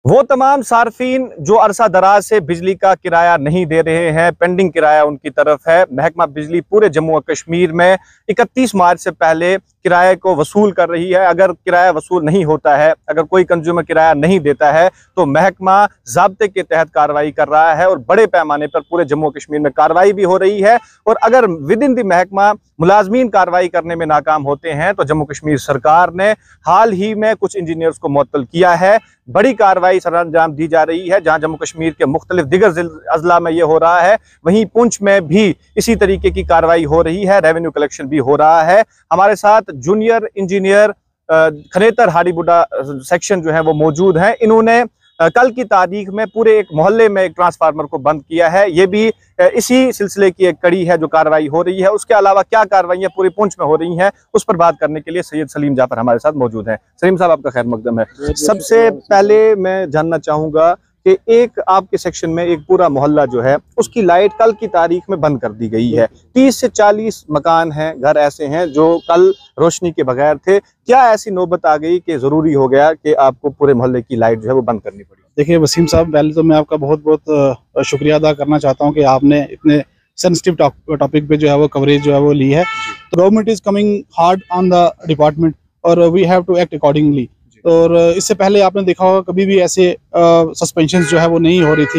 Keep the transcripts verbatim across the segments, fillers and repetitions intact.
वो तमाम सार्फिन जो अरसा दराज से बिजली का किराया नहीं दे रहे हैं, पेंडिंग किराया उनकी तरफ है। महकमा बिजली पूरे जम्मू और कश्मीर में इकतीस मार्च से पहले किराए को वसूल कर रही है। अगर किराया वसूल नहीं होता है, अगर कोई कंज्यूमर किराया नहीं देता है तो महकमा ज़ाब्ते के तहत कार्रवाई कर रहा है और बड़े पैमाने पर पूरे जम्मू कश्मीर में कार्रवाई भी हो रही है। और अगर विद इन द महकमा मुलाजमीन कार्रवाई करने में नाकाम होते हैं तो जम्मू कश्मीर सरकार ने हाल ही में कुछ इंजीनियर्स को मुअत्तल किया है। बड़ी कार्रवाई सरअंजाम दी जा रही है। जहां जम्मू कश्मीर के मुख्तलिफ दिगर अजला में ये हो रहा है, वहीं पुंछ में भी इसी तरीके की कार्रवाई हो रही है। रेवेन्यू कलेक्शन भी हो रहा है। हमारे साथ junior engineer Khanetar Hadibudda section जो है वो मौजूद हैं। इन्होंने कल की तारीख में पूरे एक मोहल्ले में एक ट्रांसफार्मर को बंद किया है। ये भी इसी सिलसिले की एक कड़ी है जो कार्रवाई हो रही है। उसके अलावा क्या कार्रवाइयां पूरी पुंछ में हो रही हैं, उस पर बात करने के लिए सैयद सलीम जाफर हमारे साथ मौजूद हैं। सलीम साहब, आपका खैर मकदम है। सबसे पहले मैं जानना चाहूंगा कि एक आपके सेक्शन में एक पूरा मोहल्ला जो है उसकी लाइट कल की तारीख में बंद कर दी गई है। तीस से चालीस मकान हैं, घर ऐसे हैं जो कल रोशनी के बगैर थे। क्या ऐसी नौबत आ गई कि जरूरी हो गया कि आपको पूरे मोहल्ले की लाइट जो है वो बंद करनी पड़ी? देखिए वसीम साहब, पहले तो मैं आपका बहुत बहुत शुक्रिया अदा करना चाहता हूं कि आपने इतने सेंसिटिव टॉपिक पे जो है वो कवरेज जो है वो ली है। तो government is coming hard on the department और we have to act accordingly. और इससे पहले आपने देखा होगा कभी भी ऐसे सस्पेंशन जो है वो नहीं हो रही थी।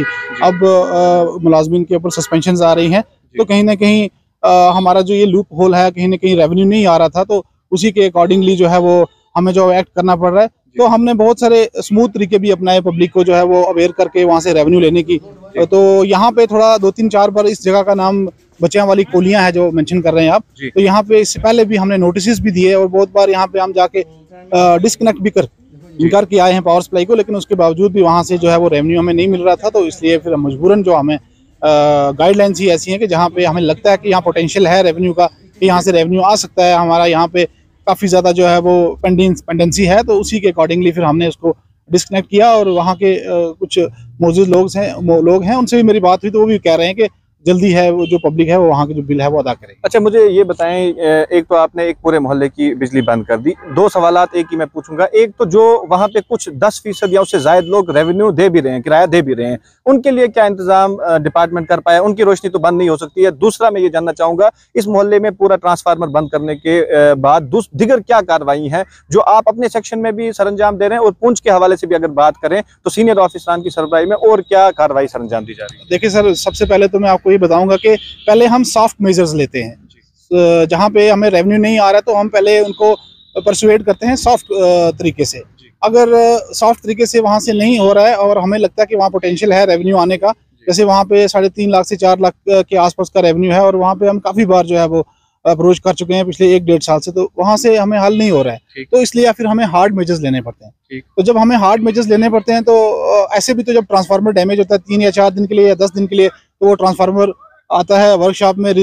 अब मुलाजमीन के ऊपर सस्पेंशन आ रही हैं, तो कहीं ना कहीं आ, हमारा जो ये लूप होल है, कहीं ना कहीं रेवेन्यू नहीं आ रहा था, तो उसी के अकॉर्डिंगली जो है वो हमें जो एक्ट करना पड़ रहा है। तो हमने बहुत सारे स्मूथ तरीके भी अपनाए पब्लिक को जो है वो अवेयर करके वहाँ से रेवेन्यू लेने की। तो यहाँ पे थोड़ा दो तीन चार बार इस जगह का नाम बच्चियां वाली कोलियां है जो मेंशन कर रहे हैं आप, तो यहाँ पे इससे पहले भी हमने नोटिस भी दिए और बहुत बार यहाँ पे हम जाके डिस्कनेक्ट भी कर इनकार किया है पावर सप्लाई को, लेकिन उसके बावजूद भी वहाँ से जो है वो रेवेन्यू हमें नहीं मिल रहा था। तो इसलिए फिर मजबूरन जो हमें गाइडलाइंस ही ऐसी हैं कि जहाँ पे हमें लगता है कि यहाँ पोटेंशियल है रेवेन्यू का, कि यहाँ से रेवेन्यू आ सकता है, हमारा यहाँ पे काफ़ी ज़्यादा जो है वो पेंडेंस पेंडेंसी है, तो उसी के अकॉर्डिंगली फिर हमने उसको डिस्कनेक्ट किया। और वहाँ के आ, कुछ मौजूद लोग हैं लोग हैं उनसे भी मेरी बात हुई, तो वो भी कह रहे हैं कि जल्दी है वो जो पब्लिक है वो वहाँ की जो बिल है वो अदा करें। अच्छा, मुझे ये बताएं, एक तो आपने एक पूरे मोहल्ले की बिजली बंद कर दी। दो सवालात एक ही मैं पूछूंगा। एक तो जो वहाँ पे कुछ दस फीसद या उससे ज्यादा लोग रेवेन्यू दे भी रहे हैं, किराया दे भी रहे हैं, उनके लिए क्या इंतजाम डिपार्टमेंट कर पाया? उनकी रोशनी तो बंद नहीं हो सकती है। दूसरा मैं ये जानना चाहूंगा, इस मोहल्ले में पूरा ट्रांसफार्मर बंद करने के बाद दिगर क्या कार्रवाई है जो आप अपने सेक्शन में भी सरंजाम दे रहे हैं? और पुंछ के हवाले से भी अगर बात करें तो सीनियर ऑफिसरान की सरबराही में और क्या कार्रवाई सरंजाम दी जा रही है? देखिए सर, सबसे पहले तो मैं आपको ये बताऊंगा कि पहले हम सॉफ्ट मेजर्स लेते हैं। जहां पे हमें रेवेन्यू नहीं आ रहा है तो हम पहले उनको परसुएट करते हैं सॉफ्ट तरीके से। अगर सॉफ्ट तरीके से वहां से नहीं हो रहा है और हमें लगता है कि वहां पोटेंशियल है रेवेन्यू आने का, जैसे वहां पे साढ़े तीन लाख से चार लाख के आसपास का रेवेन्यू है और वहां पे हम काफी बार जो है वो अप्रोच कर चुके हैं पिछले एक डेढ़ साल से, तो वहां से हमें हल नहीं हो रहा है, तो इसलिए या फिर हमें हार्ड मेजर्स लेने पड़ते हैं। तो जब हमें हार्ड मेजर्स लेने पड़ते हैं तो ऐसे भी तो जब ट्रांसफार्मर डैमेज होता है तीन या चार दिन के लिए या दस दिन के लिए, तो वो ट्रांसफार्मर आता है वर्कशॉप में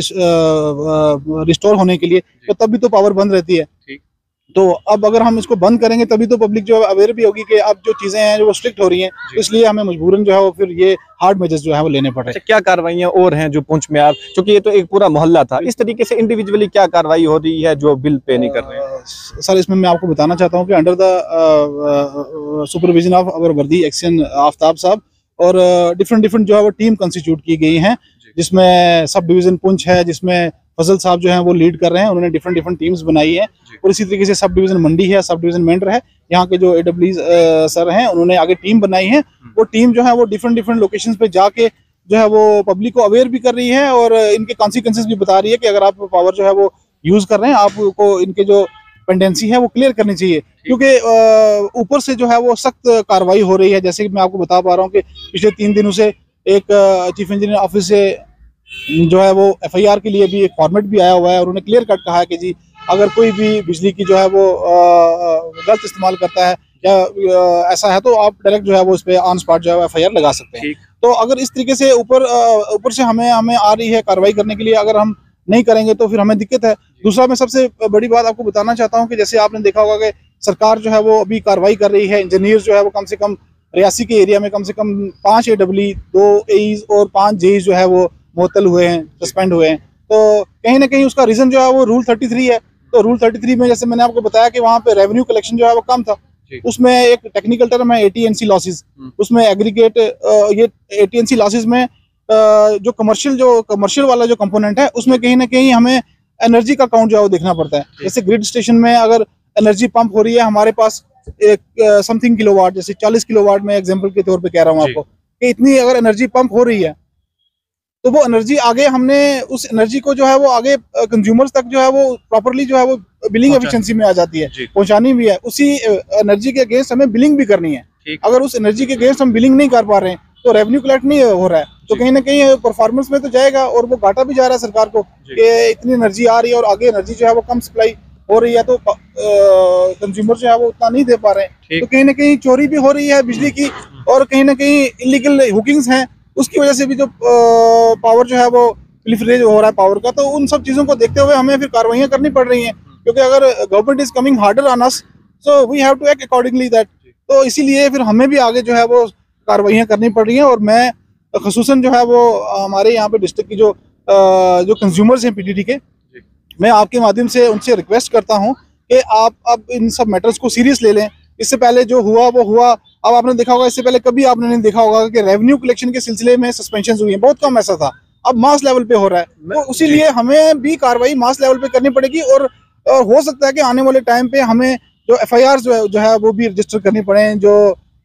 रिस्टोर होने के लिए, तो तब भी तो पावर बंद रहती है। तो अब अगर हम इसको बंद करेंगे तभी तो पब्लिक जो है अवेयर भी होगी कि अब जो चीजें हैं वो स्ट्रिक्ट हो रही हैं, तो इसलिए हमें मजबूरन जो है वो फिर ये हार्ड मेजर्स जो है वो लेने पड़ रहे हैं। क्या कार्रवाइयां और हैं जो पुंछ में आप, क्योंकि ये तो एक पूरा मोहल्ला था, इस तरीके से इंडिविजुअली क्या कार्रवाई हो रही है जो बिल पे नहीं कर रहे हैं? सर, इसमें मैं आपको बताना चाहता हूँ कि under the supervision of our worthy action Aftab साहब और डिफरेंट डिफरेंट जो है वो टीम कंस्टिट्यूट की गई हैं, जिसमें सब डिवीजन पुंछ है, जिसमें फजल साहब जो हैं वो लीड कर रहे हैं। उन्होंने डिफरेंट डिफरेंट टीम्स बनाई है और इसी तरीके से सब डिवीजन मंडी है, सब डिवीजन मेंढर है, यहाँ के जो एडब्ल्यू सर हैं उन्होंने आगे टीम बनाई है। वो टीम जो है वो डिफरेंट डिफरेंट लोकेशंस पे जाके जो है वो पब्लिक को अवेयर भी कर रही है और इनके कॉन्सिक्वेंसेस भी बता रही है कि अगर आप पावर जो है वो यूज कर रहे हैं, आपको इनके जो पेंडेंसी है वो क्लियर करनी चाहिए, क्योंकि ऊपर से जो है वो सख्त कार्रवाई हो रही है। जैसे कि मैं आपको बता पा रहा हूँ कि पिछले तीन दिनों से एक चीफ इंजीनियर ऑफिस से जो है वो एफ आई आर के लिए भी एक फॉर्मेट भी आया हुआ है और उन्होंने क्लियर कट कहा है कि जी अगर कोई भी बिजली की जो है वो गलत इस्तेमाल करता है या आ, ऐसा है तो आप डायरेक्ट जो है वो इस पे ऑन स्पॉट जो है एफ आई आर लगा सकते हैं। तो अगर इस तरीके से ऊपर ऊपर से हमें हमें आ रही है कार्रवाई करने के लिए, अगर हम नहीं करेंगे तो फिर हमें दिक्कत है। दूसरा मैं सबसे बड़ी बात आपको बताना चाहता हूँ कि जैसे आपने देखा होगा कि सरकार जो है वो अभी कार्रवाई कर रही है, इंजीनियर जो है वो कम से कम रियासी के एरिया में कम से कम पाँच ए डब्ल्यू दो एईज और पाँच जेईज जो है वो मुअत्तल हुए हैं, सस्पेंड हुए हैं। तो कहीं ना कहीं उसका रीजन जो है वो रूल थर्टी थ्री है। तो रूल थर्टी थ्री में जैसे मैंने आपको बताया कि वहाँ पे रेवेन्यू कलेक्शन जो है वो कम था, उसमें एक टेक्निकल टर्म है एटीएनसी लॉसेस। उसमें एग्रीगेट ये एटीएनसी लॉसेस में जो कमर्शियल जो कमर्शियल वाला जो कंपोनेंट है उसमें कहीं ना कहीं हमें एनर्जी का काउंट जो है वो देखना पड़ता है। जैसे ग्रिड स्टेशन में अगर एनर्जी पंप हो रही है हमारे पास एक समथिंग किलोवाट, जैसे चालीस किलोवाट में एग्जांपल के तौर पे कह रहा हूँ आपको कि इतनी अगर एनर्जी पंप हो रही है तो वो एनर्जी आगे हमने उस एनर्जी को जो है वो आगे कंज्यूमर्स तक जो है वो प्रॉपरली जो है वो बिलिंग एफिशिएंसी में आ जाती है, पहुंचानी भी है। उसी एनर्जी के अगेंस्ट हमें बिलिंग भी करनी है। अगर उस एनर्जी के अगेंस्ट हम बिलिंग नहीं कर पा रहे हैं तो रेवेन्यू कलेक्ट नहीं हो रहा है, तो कहीं ना कहीं परफॉर्मेंस में तो जाएगा और वो घाटा भी जा रहा है सरकार को कि इतनी एनर्जी आ रही है और आगे एनर्जी जो है वो कम सप्लाई हो रही है तो कंज्यूमर जो है वो उतना नहीं दे पा रहे हैं। तो कहीं ना कहीं चोरी भी हो रही है बिजली की और कहीं ना कहीं इलीगल हुकिंग्स हैं, उसकी वजह से भी जो पावर जो है वो प्रिफरेज हो रहा है पावर का। तो उन सब चीजों को देखते हुए हमें फिर कार्रवाइयां करनी पड़ रही हैं, क्योंकि अगर government is coming harder on us so we have to act accordingly that. तो इसीलिए फिर हमें भी आगे जो है वो कार्रवाइयां करनी पड़ रही हैं। और मैं खसूसन जो है वो हमारे यहाँ पे डिस्ट्रिक्ट की जो जो कंज्यूमर्स हैं पीटीडी के, मैं आपके माध्यम से उनसे रिक्वेस्ट करता हूँ कि आप अब इन सब मैटर्स को सीरियस ले लें। इससे पहले जो हुआ वो हुआ, अब आपने देखा होगा इससे पहले कभी आपने नहीं देखा होगा कि रेवेन्यू कलेक्शन के सिलसिले में सस्पेंशन हुई है, बहुत कम ऐसा था, अब मास लेवल पे हो रहा है। तो इसीलिए हमें भी कार्रवाई मास लेवल पे करनी पड़ेगी और, और हो सकता है कि आने वाले टाइम पे हमें जो एफ आई आर जो है, जो है वो भी रजिस्टर करनी पड़े, जो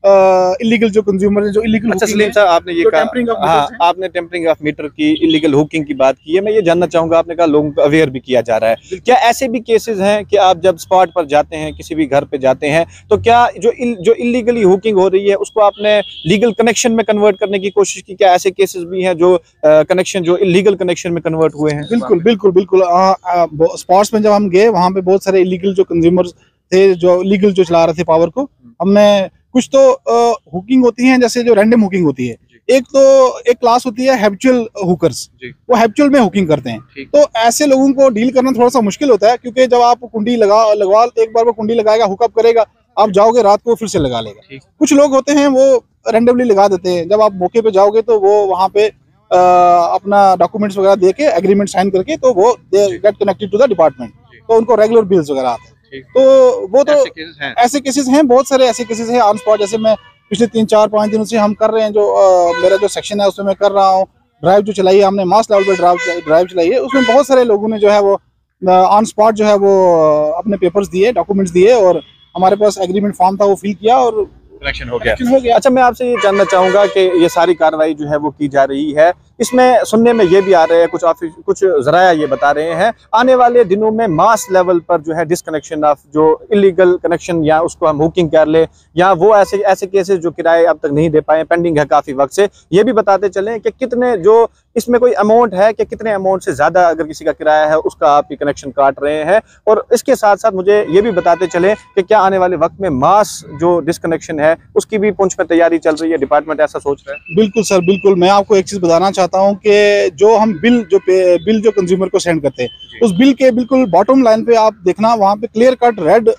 इलीगल जो कंज्यूमर है, जो इलीगल। अच्छा सलीम साहब, आपने ये कहा, हाँ, आपने टेम्परिंग ऑफ मीटर की, इलीगल हुकिंग की बात की है। मैं ये जानना चाहूंगा, आपने कहा लोगों को अवेयर भी किया जा रहा है, क्या ऐसे भी केसेस हैं कि आप जब स्पॉट पर जाते हैं, किसी भी घर पे जाते हैं, तो क्या जो इल, जो इलीगली हुकिंग हो रही है उसको आपने लीगल कनेक्शन में कन्वर्ट करने की कोशिश की? क्या ऐसे केसेस भी हैं जो कनेक्शन जो इलीगल कनेक्शन में कन्वर्ट हुए हैं? बिल्कुल बिल्कुल बिल्कुल। स्पॉट्स में जब हम गए वहाँ पे बहुत सारे इलीगल जो कंज्यूमर्स थे, जो लीगल जो चला रहे थे पावर को, हमने कुछ तो हुकिंग होती है जैसे जो रैंडम हुकिंग होती है, एक तो एक क्लास होती है हैबिचुअल हुकर्स, वो हैबिचुअल में हुकिंग करते हैं। तो ऐसे लोगों को डील करना थोड़ा सा मुश्किल होता है, क्योंकि जब आप कुंडी लगा लगवा एक बार वो कुंडी लगाएगा, हुकअप करेगा, आप जाओगे रात को फिर से लगा लेगा। कुछ लोग होते हैं वो रैंडमली लगा देते हैं, जब आप मौके पे जाओगे तो वो वहाँ पे आ, अपना डॉक्यूमेंट्स वगैरह दे के एग्रीमेंट साइन करके तो वो they get connected to the department, तो उनको रेगुलर बिल्स वगैरह आते हैं। तो वो तो ऐसे केसेस हैं, बहुत सारे ऐसे केसेस हैं ऑन स्पॉट। जैसे मैं पिछले तीन चार पाँच दिनों से हम कर रहे हैं, जो आ, मेरा जो सेक्शन है उसमें मैं कर रहा हूँ, ड्राइव जो चलाई है हमने, मास लेवल पे ड्राइव ड्राइव चलाई है, उसमें बहुत सारे लोगों ने जो है वो ऑन स्पॉट जो है वो अपने पेपर्स दिए, डॉक्यूमेंट्स दिए और हमारे पास एग्रीमेंट फॉर्म था वो फिल किया और कनेक्शन हो गया। हो गया। अच्छा, मैं आपसे ये जानना चाहूंगा कि ये सारी कार्रवाई जो है वो की जा रही है, इसमें सुनने में ये भी आ रहे हैं, कुछ ऑफिस कुछ जराया ये बता रहे हैं, आने वाले दिनों में मास लेवल पर जो है डिसकनेक्शन ऑफ जो इलीगल कनेक्शन या उसको हम हुकिंग कर ले, या वो ऐसे ऐसे केसेस जो किराए अब तक नहीं दे पाए, पेंडिंग है काफी वक्त से, ये भी बताते चलें कि कितने जो इसमें कोई अमाउंट है कि कितने अमाउंट से ज्यादा अगर किसी का किराया है उसका आप ये कनेक्शन काट रहे हैं। और इसके साथ साथ मुझे ये भी बताते चलें कि क्या आने वाले वक्त में मास जो डिसकनेक्शन है उसकी भी पुंछ में तैयारी चल रही है, डिपार्टमेंट ऐसा सोच रहा है? बिल्कुल सर, बिल्कुल। मैं आपको एक चीज बताना चाहता हूं कि जो हम बिल जो बिल जो कंज्यूमर को सेंड करते हैं, उस बिल के बिल्कुल बॉटम लाइन पे आप देखना, वहां पे क्लियर कट रेड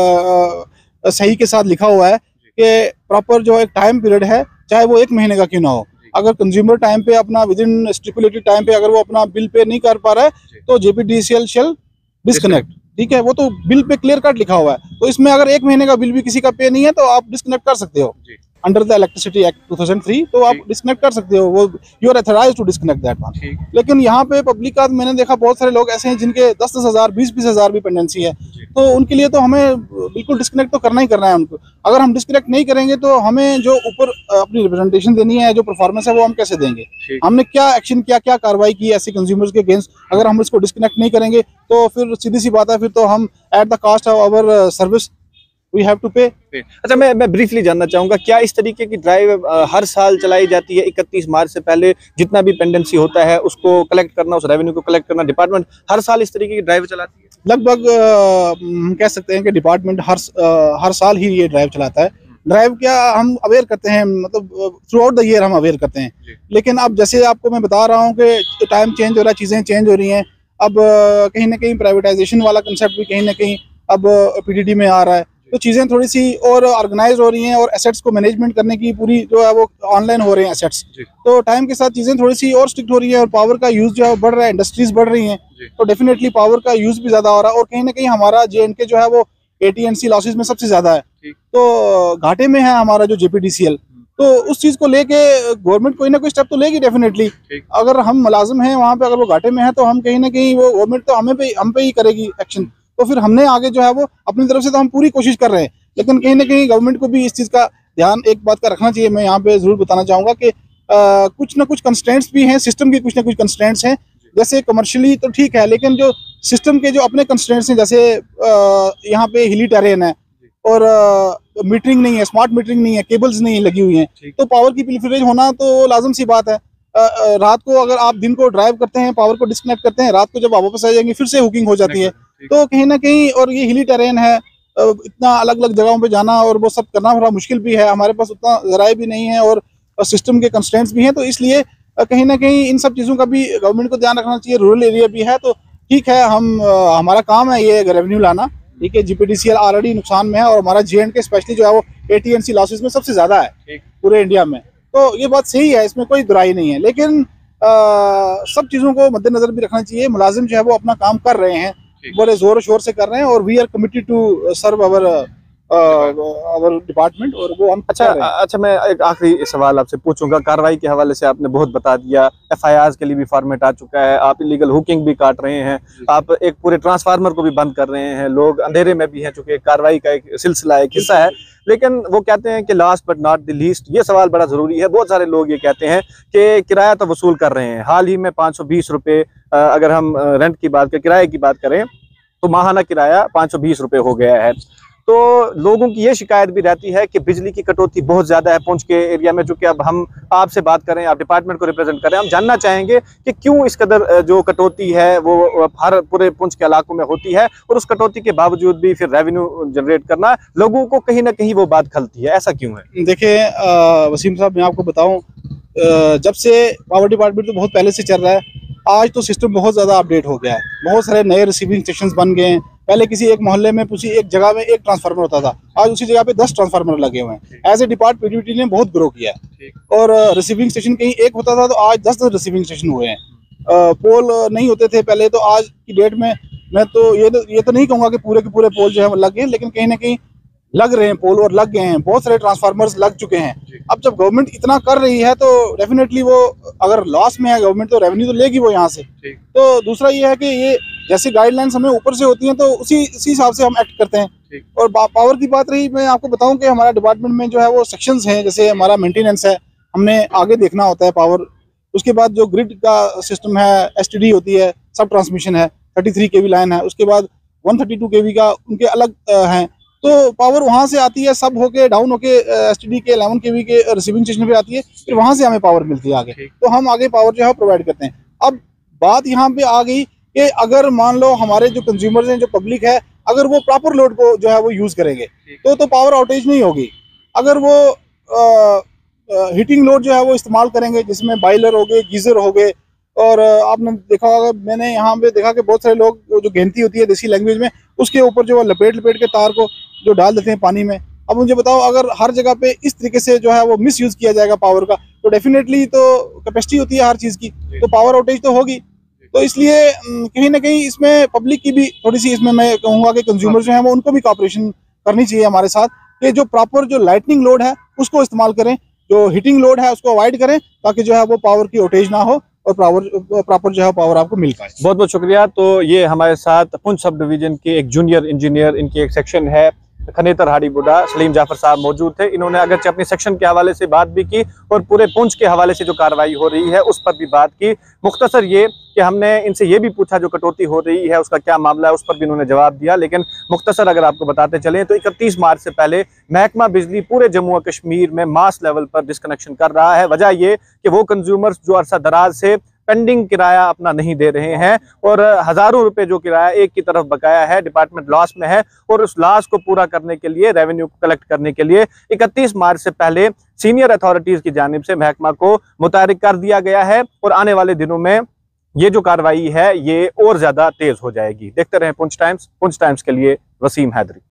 सही के साथ लिखा हुआ है कि प्रॉपर जो एक टाइम पीरियड है, चाहे वो एक महीने का क्यों ना हो, अगर कंज्यूमर टाइम पे अपना विद इन स्टिपुलेटेड टाइम पे अगर वो अपना बिल पे नहीं कर पा रहा है तो जेपीडीसीएल शेल डिस्कनेक्ट। ठीक है, वो तो बिल पे क्लियर कट लिखा हुआ है। तो इसमें अगर एक महीने का बिल भी किसी का पे नहीं है तो आप डिस्कनेक्ट कर सकते हो under the electricity act two thousand three, तो आप डिस्कनेक्ट कर सकते हो, वो you are authorised to disconnect that one. लेकिन यहाँ पे पब्लिक का मैंने देखा बहुत सारे लोग ऐसे हैं जिनके दस दस हजार बीस बीस हजार भी पेंडेंसी है, तो उनके लिए तो हमें बिल्कुल डिस्कनेक्ट तो करना ही करना है उनको। अगर हम डिस्कनेक्ट नहीं करेंगे तो हमें जो ऊपर अपनी रिप्रेजेंटेशन देनी है, जो परफॉर्मेंस है, वो हम कैसे देंगे? हमने क्या एक्शन किया, क्या कार्रवाई की ऐसे कंज्यूमर्स के अगेंस्ट, अगर हम इसको डिस्कनेक्ट नहीं करेंगे तो फिर सीधी सी बात है, फिर तो हम at the cost of our service We have to pay. अच्छा, मैं मैं ब्रीफली जानना चाहूंगा, क्या इस तरीके की ड्राइव हर साल चलाई जाती है? इकतीस मार्च से पहले जितना भी पेंडेंसी होता है उसको कलेक्ट करना, उस रेवेन्यू को कलेक्ट करना, डिपार्टमेंट हर साल इस तरीके की ड्राइव चलाती है? लगभग हम कह सकते हैं कि डिपार्टमेंट हर आ, हर साल ही ये ड्राइव चलाता है। ड्राइव क्या हम अवेयर करते हैं, मतलब थ्रू आउट द ईयर हम अवेयर करते हैं, लेकिन अब जैसे आपको मैं बता रहा हूँ कि टाइम चेंज हो रहा है, चीज़ें चेंज हो रही हैं। अब कहीं ना कहीं प्राइवेटाइजेशन वाला कंसेप्ट भी कहीं ना कहीं अब पीडीडी में आ रहा है, तो चीज़ें थोड़ी सी और ऑर्गेनाइज हो रही हैं और एसेट्स को मैनेजमेंट करने की पूरी जो है वो ऑनलाइन हो रहे हैं एसेट्स, तो टाइम के साथ चीज़ें थोड़ी सी और स्ट्रिक्ट हो रही है और पावर का यूज़ जो है बढ़ रहा है, इंडस्ट्रीज बढ़ रही हैं, तो डेफिनेटली पावर का यूज़ भी ज़्यादा हो रहा है। और कहीं ना कहीं हमारा जे एंड के जो है वो एटीएनसी लॉसेस में सबसे ज्यादा है, तो घाटे में है हमारा जो जेपीडीसीएल। तो उस चीज को लेके गवर्नमेंट कोई ना कोई स्टेप तो लेगी डेफिनेटली। अगर हम मुलाजिम हैं वहाँ पे, अगर वो घाटे में है तो हम कहीं ना कहीं वो गवर्नमेंट तो हमें पे हम पे ही करेगी एक्शन। तो फिर हमने आगे जो है वो अपनी तरफ से तो हम पूरी कोशिश कर रहे हैं, लेकिन कहीं ना कहीं गवर्नमेंट को भी इस चीज का ध्यान एक बात का रखना चाहिए। मैं यहाँ पे जरूर बताना चाहूंगा कि आ, कुछ ना कुछ कंस्ट्रेंट्स भी हैं, सिस्टम की कुछ ना कुछ कंस्ट्रेंट्स हैं। जैसे कमर्शियली तो ठीक है, लेकिन जो सिस्टम के जो अपने कंस्ट्रेंट्स हैं, जैसे यहाँ पे हिली टेरेन है और मीटरिंग नहीं है, स्मार्ट मीटरिंग नहीं है, केबल्स नहीं लगी हुई हैं, तो पावर की प्रीफरेंस होना तो लाजम सी बात है। आ, आ, रात को अगर आप दिन को ड्राइव करते हैं, पावर को डिस्कनेक्ट करते हैं, रात को जब आप वापस आ जाएंगे फिर से हुकिंग हो जाती है। तो कहीं ना कहीं, और ये हिली टेरेन है, इतना अलग अलग जगहों पे जाना और वो सब करना थोड़ा मुश्किल भी है। हमारे पास उतना जराए भी नहीं है और सिस्टम के कंस्ट्रेंट्स भी हैं, तो इसलिए कहीं ना कहीं इन सब चीज़ों का भी गवर्नमेंट को ध्यान रखना चाहिए। रूरल एरिया भी है, तो ठीक है, हम हमारा काम है ये रेवेन्यू लाना, ठीक है। जीपीडीसीएल ऑलरेडी नुकसान में है और हमारा जे एंड के स्पेशली जो है वो एटीएनसी लॉसेस में सबसे ज्यादा है पूरे इंडिया में। तो ये बात सही है, इसमें कोई दुराई नहीं है, लेकिन आ, सब चीज़ों को मद्देनजर भी रखना चाहिए। मुलाजिम जो है वो अपना काम कर रहे हैं, बड़े जोर शोर से कर रहे हैं, और we are committed to serve our our department, और वो हम अच्छा अच्छा मैं एक आखिरी सवाल आपसे पूछूंगा। कार्रवाई के हवाले से आपने बहुत बता दिया, एफ आई आर के लिए भी फॉर्मेट आ चुका है, आप इलीगल हुकिंग भी काट रहे हैं, आप एक पूरे ट्रांसफार्मर को भी बंद कर रहे हैं, लोग अंधेरे में भी हैं, चूंकि कार्रवाई का एक सिलसिला एक हिस्सा है। लेकिन वो कहते हैं कि last but not the least, ये सवाल बड़ा जरूरी है। बहुत सारे लोग ये कहते हैं कि किराया तो वसूल कर रहे हैं, हाल ही में पाँच सौ बीस रुपये, अगर हम रेंट की बात करें, किराए की बात करें, तो माहाना किराया पाँच सौ बीस रुपये हो गया है। तो लोगों की ये शिकायत भी रहती है कि बिजली की कटौती बहुत ज़्यादा है पुंछ के एरिया में। जो कि अब हम आपसे बात करें, आप डिपार्टमेंट को रिप्रेजेंट करें, हम जानना चाहेंगे कि क्यों इस कदर जो कटौती है वो हर पूरे पुंछ के इलाकों में होती है, और उस कटौती के बावजूद भी फिर रेवेन्यू जनरेट करना लोगों को कहीं ना कहीं वो बात खलती है, ऐसा क्यों है? देखिए वसीम साहब, मैं आपको बताऊँ, जब से पावर डिपार्टमेंट तो बहुत पहले से चल रहा है, आज तो सिस्टम बहुत ज़्यादा अपडेट हो गया है, बहुत सारे नए रिसीविंग स्टेशन बन गए हैं। पहले किसी एक मोहल्ले में किसी एक जगह में एक ट्रांसफार्मर होता था, आज उसी जगह पे दस ट्रांसफार्मर लगे हुए हैं। एज ए डिपार्ट पीडब्ल्यूडी ने बहुत ग्रो किया है, और रिसीविंग स्टेशन कहीं एक होता था तो आज दस दस रिसीविंग स्टेशन हुए हैं। पोल नहीं होते थे पहले, तो आज की डेट में मैं तो ये तो ये तो नहीं कहूँगा कि पूरे के पूरे पोल जो है वो लग गए, लेकिन कहीं ना कहीं लग रहे हैं पोल, और लग गए हैं, बहुत सारे ट्रांसफार्मर्स लग चुके हैं। अब जब गवर्नमेंट इतना कर रही है तो डेफिनेटली वो, अगर लॉस में है गवर्नमेंट, तो रेवेन्यू तो लेगी वो यहाँ से। तो दूसरा ये है कि ये जैसी गाइडलाइंस हमें ऊपर से होती हैं तो उसी उसी हिसाब से हम एक्ट करते हैं। और पावर की बात रही, मैं आपको बताऊं कि हमारा डिपार्टमेंट में जो है वो सेक्शंस हैं, जैसे हमारा मेंटेनेंस है, हमने आगे देखना होता है पावर, उसके बाद जो ग्रिड का सिस्टम है, एसटीडी होती है, सब ट्रांसमिशन है, थर्टी थ्री केवी लाइन है, उसके बाद वन थर्टी टू केवी का उनके अलग हैं, तो पावर वहाँ से आती है, सब होके डाउन होके एसटीडी के इलेवन केवी के रिसीविंग स्टेशन पे आती है, फिर वहाँ से हमें पावर मिलती है आगे, तो हम आगे पावर जो है प्रोवाइड करते हैं। अब बात यहाँ पे आ गई कि अगर मान लो हमारे जो कंज्यूमर्स हैं, जो पब्लिक है, अगर वो प्रॉपर लोड को जो है वो यूज करेंगे तो तो पावर आउटेज नहीं होगी। अगर वो हीटिंग लोड जो है वो इस्तेमाल करेंगे, जिसमें बॉयलर हो गए, गीजर हो गए, और आपने देखा होगा, मैंने यहाँ पे देखा कि बहुत सारे लोग जो गेंती होती है देसी लैंग्वेज में, उसके ऊपर जो लपेट लपेट के तार को जो डाल देते हैं पानी में। अब मुझे बताओ, अगर हर जगह पे इस तरीके से जो है वो मिस यूज किया जाएगा पावर का, तो डेफिनेटली तो कैपेसिटी होती है हर चीज की, तो पावर आउटेज तो होगी। तो इसलिए कहीं ना कहीं इसमें पब्लिक की भी थोड़ी सी, इसमें मैं कहूँगा कि कंज्यूमर जो है वो, उनको भी कॉपरेशन करनी चाहिए हमारे साथ, कि जो प्रॉपर जो लाइटनिंग लोड है उसको इस्तेमाल करें, जो हीटिंग लोड है उसको अवॉइड करें, ताकि जो है वो पावर की आउटेज ना हो और पावर प्रॉपर जो है पावर आपको मिल पाए। बहुत बहुत शुक्रिया। तो ये हमारे साथ पुंछ सब डिवीजन के एक जूनियर इंजीनियर, इनकी एक सेक्शन है खनेतर हाड़ी बुढ़ा, सलीम जाफर साहब मौजूद थे। इन्होंने अगरचे अपने सेक्शन के हवाले से बात भी की और पूरे पुंछ के हवाले से जो कार्रवाई हो रही है उस पर भी बात की। मुख्तसर ये कि हमने इनसे ये भी पूछा जो कटौती हो रही है उसका क्या मामला है, उस पर भी इन्होंने जवाब दिया। लेकिन मुख्तसर अगर आपको बताते चलें तो इकतीस मार्च से पहले महकमा बिजली पूरे जम्मू और कश्मीर में मास लेवल पर डिस्कनेक्शन कर रहा है। वजह ये कि वो कंज्यूमर्स जो अरसा दराज से पेंडिंग किराया अपना नहीं दे रहे हैं और हजारों रुपए जो किराया एक की तरफ बकाया है, डिपार्टमेंट लॉस में है, और उस लॉस को पूरा करने के लिए, रेवेन्यू को कलेक्ट करने के लिए इकतीस मार्च से पहले सीनियर अथॉरिटीज की जानिब से महकमा को मुतारिक कर दिया गया है। और आने वाले दिनों में ये जो कार्रवाई है ये और ज्यादा तेज हो जाएगी। देखते रहें पुंछ टाइम्स। पुंछ टाइम्स के लिए वसीम हैदरी।